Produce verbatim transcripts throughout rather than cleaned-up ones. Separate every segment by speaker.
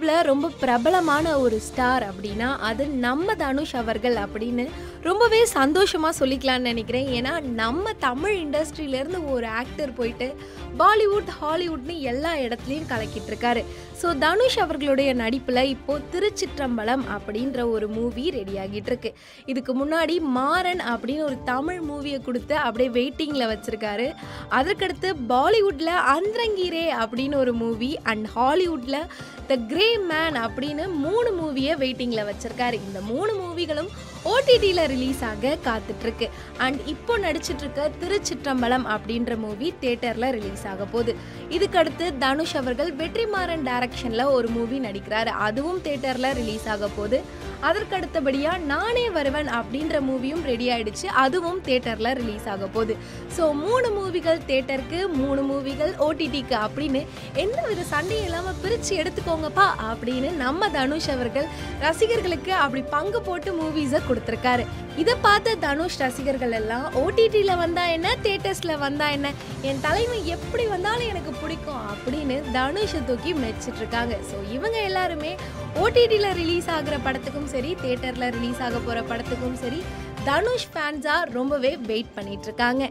Speaker 1: யூடியூப்ல ரொம்ப பிரபலமான ஒரு ஸ்டார் அப்படின்னா அது நம்ம தனுஷ் அவர்கள் அப்படின்னு ரொம்பவே சந்தோஷமா சொல்லிக்கலாம்னு நினைக்கிறேன். ஏன்னா நம்ம தமிழ் இண்டஸ்ட்ரியிலேருந்து ஒரு ஆக்டர் போயிட்டு பாலிவுட் ஹாலிவுட்னு எல்லா இடத்துலையும் கலக்கிட்டு இருக்காரு. ஸோ தனுஷ் அவர்களுடைய நடிப்பில் இப்போது திருச்சிற்றம்பலம் அப்படின்ற ஒரு மூவி ரெடி ஆகிட்டு இருக்கு. இதுக்கு முன்னாடி மாறன் அப்படின்னு ஒரு தமிழ் மூவியை கொடுத்து அப்படியே வெயிட்டிங்கில் வச்சுருக்காரு. அதற்கடுத்து பாலிவுட்டில் அந்தரங்கீரே அப்படின்னு ஒரு மூவி அண்ட் ஹாலிவுட்டில் த கிரே மேன் அப்படின்னு மூணு மூவியை வெயிட்டிங்கில் வச்சுருக்காரு. இந்த மூணு மூவிகளும் ஓடிடியில் ரிலீஸ் ஆக காத்துட்ருக்கு. அண்ட் இப்போ நடிச்சிட்ருக்க திருச்சிற்றம்பலம் அப்படின்ற மூவி தியேட்டரில் ரிலீஸ் ஆக போகுது. இதுக்கடுத்து தனுஷ் அவர்கள் வெற்றிமாறன் டைரக்ஷனில் ஒரு மூவி நடிக்கிறாரு. அதுவும் தியேட்டரில் ரிலீஸ் ஆக போகுது. அதற்கடுத்தபடியாக நானே வருவன் அப்படின்ற மூவியும் ரெடி ஆகிடுச்சு. அதுவும் தியேட்டரில் ரிலீஸ் ஆக போகுது. ஸோ மூணு மூவிகள் தியேட்டருக்கு, மூணு மூவிகள் ஓடிடிக்கு அப்படின்னு எந்த வித சண்டையும் இல்லாமல் பிரித்து எடுத்துக்கோங்கப்பா அப்படின்னு நம்ம தனுஷ் அவர்கள் ரசிகர்களுக்கு அப்படி பங்கு போட்டு மூவிஸை கொடுத்துருக்காரு. இதை பார்த்த தனுஷ் ரசிகர்கள் எல்லாம் ஓடிடியில் வந்தா என்ன, தியேட்டர்ஸில் வந்தா என்ன, என் தலைமை எப்படி வந்தாலும் எனக்கு பிடிக்கும் அப்படின்னு தனுஷை தூக்கி மெச்சிட்டு இருக்காங்க. ஸோ இவங்க எல்லாருமே ஓடிடியில் ரிலீஸ் ஆகிற படத்துக்கும் சரி, தியேட்டரில் ரிலீஸ் ஆக போகிற படத்துக்கும் சரி தனுஷ் ஃபேன்ஸாக ரொம்பவே வெயிட் பண்ணிட்டு இருக்காங்க.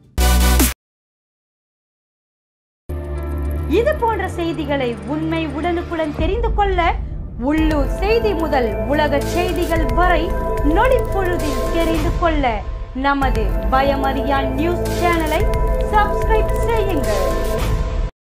Speaker 2: இது போன்ற செய்திகளை உண்மை உடனுக்குடன் தெரிந்து கொள்ள உள்ளூர் செய்தி முதல் உலக செய்திகள் வரை நொடி பொழுதில் தெரிந்து கொள்ள நமது பயமறியான் நியூஸ் சேனலை சப்ஸ்கிரைப் செய்யுங்கள்.